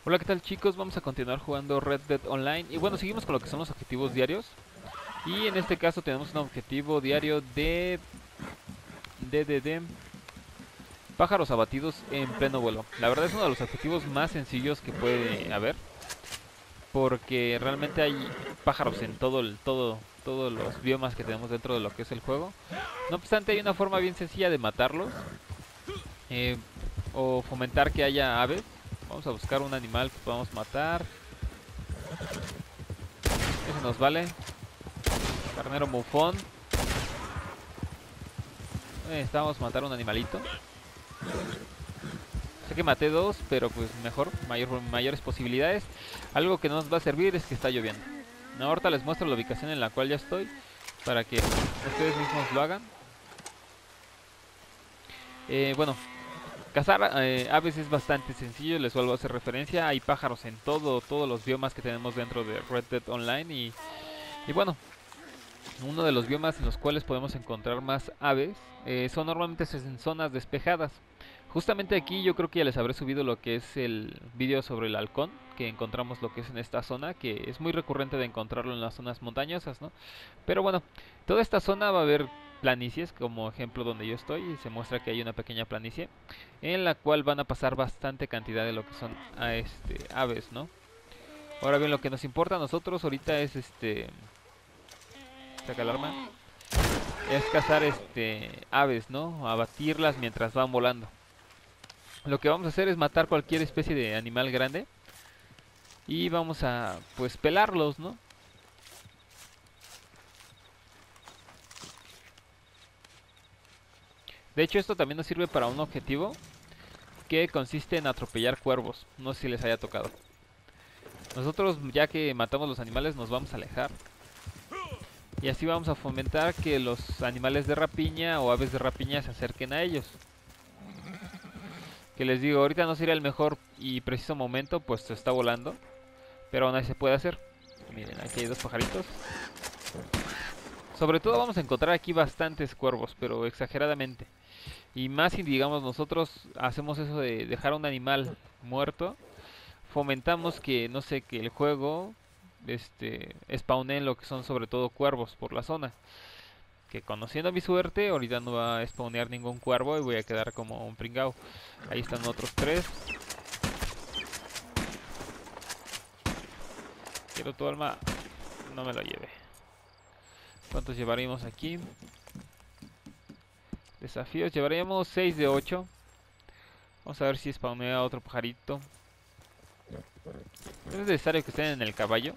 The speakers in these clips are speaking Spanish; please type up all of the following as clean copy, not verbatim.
Hola, ¿qué tal chicos? Vamos a continuar jugando Red Dead Online. Y bueno, seguimos con lo que son los objetivos diarios. Y en este caso tenemos un objetivo diario de pájaros abatidos en pleno vuelo. La verdad es uno de los objetivos más sencillos que puede haber, porque realmente hay pájaros en todos los biomas que tenemos dentro de lo que es el juego. No obstante, hay una forma bien sencilla de matarlos, eh, o fomentar que haya aves. Vamos a buscar un animal que podamos matar. Ese nos vale. Carnero bufón. Necesitamos matar un animalito. Sé que maté dos, pero pues mejor, mayores posibilidades. Algo que no nos va a servir es que está lloviendo. Ahorita les muestro la ubicación en la cual ya estoy, para que ustedes mismos lo hagan. Bueno, cazar aves es bastante sencillo, les vuelvo a hacer referencia. Hay pájaros en todos los biomas que tenemos dentro de Red Dead Online. Y bueno, uno de los biomas en los cuales podemos encontrar más aves son normalmente en zonas despejadas. Justamente aquí yo creo que ya les habré subido lo que es el vídeo sobre el halcón, que encontramos lo que es en esta zona, que es muy recurrente de encontrarlo en las zonas montañosas, ¿no? Pero bueno, toda esta zona va a haber planicies, como ejemplo donde yo estoy, y se muestra que hay una pequeña planicie, en la cual van a pasar bastante cantidad de lo que son aves, ¿no? Ahora bien, lo que nos importa a nosotros ahorita es saca el arma, es cazar aves, ¿no? Abatirlas mientras van volando. Lo que vamos a hacer es matar cualquier especie de animal grande y vamos a pues pelarlos, ¿no? De hecho, esto también nos sirve para un objetivo que consiste en atropellar cuervos. No sé si les haya tocado. Nosotros, ya que matamos los animales, nos vamos a alejar y así vamos a fomentar que los animales de rapiña o aves de rapiña se acerquen a ellos. Que les digo, ahorita no sería el mejor y preciso momento, pues se está volando, pero aún así se puede hacer. Miren, aquí hay dos pajaritos. Sobre todo vamos a encontrar aquí bastantes cuervos, pero exageradamente. Y más si digamos nosotros hacemos eso de dejar a un animal muerto, fomentamos que, no sé, que el juego spawnee lo que son sobre todo cuervos por la zona. Que conociendo mi suerte, ahorita no va a spawnear ningún cuervo y voy a quedar como un pringao. Ahí están otros tres. Quiero tu alma, no me lo lleve. ¿Cuántos llevaríamos aquí? Desafíos, llevaríamos 6 de 8. Vamos a ver si spawnea otro pajarito. Es necesario que estén en el caballo.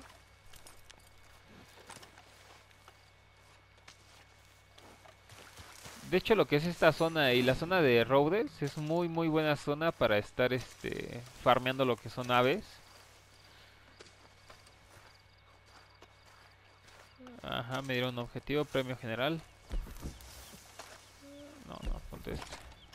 De hecho, lo que es esta zona y la zona de Rhodes es muy buena zona para estar farmeando lo que son aves. Ajá, me dieron un objetivo, premio general. No, ponte este.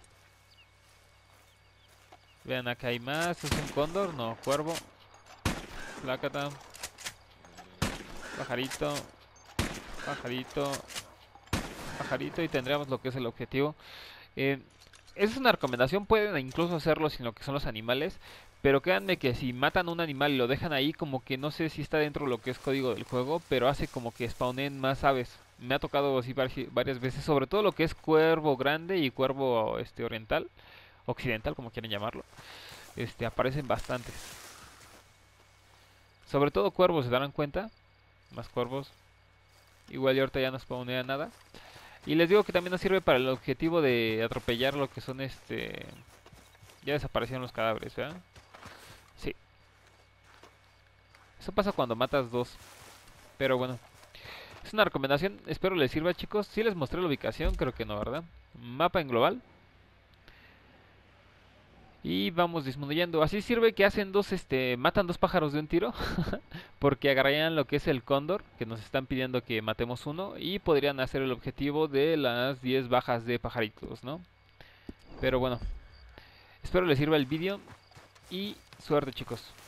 Vean, acá hay más. ¿Es un cóndor? No, cuervo. Plácata. Pajarito. Pajarito. Pajarito. Y tendríamos lo que es el objetivo. Eh, es una recomendación, pueden incluso hacerlo sin lo que son los animales, pero créanme que si matan un animal y lo dejan ahí, como que no sé si está dentro de lo que es código del juego, pero hace como que spawnen más aves. Me ha tocado así varias veces, sobre todo lo que es cuervo grande y cuervo oriental, occidental, como quieren llamarlo. Aparecen bastantes. Sobre todo cuervos, ¿se darán cuenta? Más cuervos. Igual y ahorita ya no spawnea nada. Y les digo que también nos sirve para el objetivo de atropellar lo que son Ya desaparecieron los cadáveres, ¿verdad? Sí. Eso pasa cuando matas dos. Pero bueno. Es una recomendación. Espero les sirva, chicos. Si les mostré la ubicación, creo que no, ¿verdad? Mapa en global. Y vamos disminuyendo. Así sirve que hacen matan dos pájaros de un tiro. Porque agarrarían lo que es el cóndor, que nos están pidiendo que matemos uno. Y podrían hacer el objetivo de las 10 bajas de pajaritos, ¿no? Pero bueno. Espero les sirva el vídeo. Y suerte, chicos.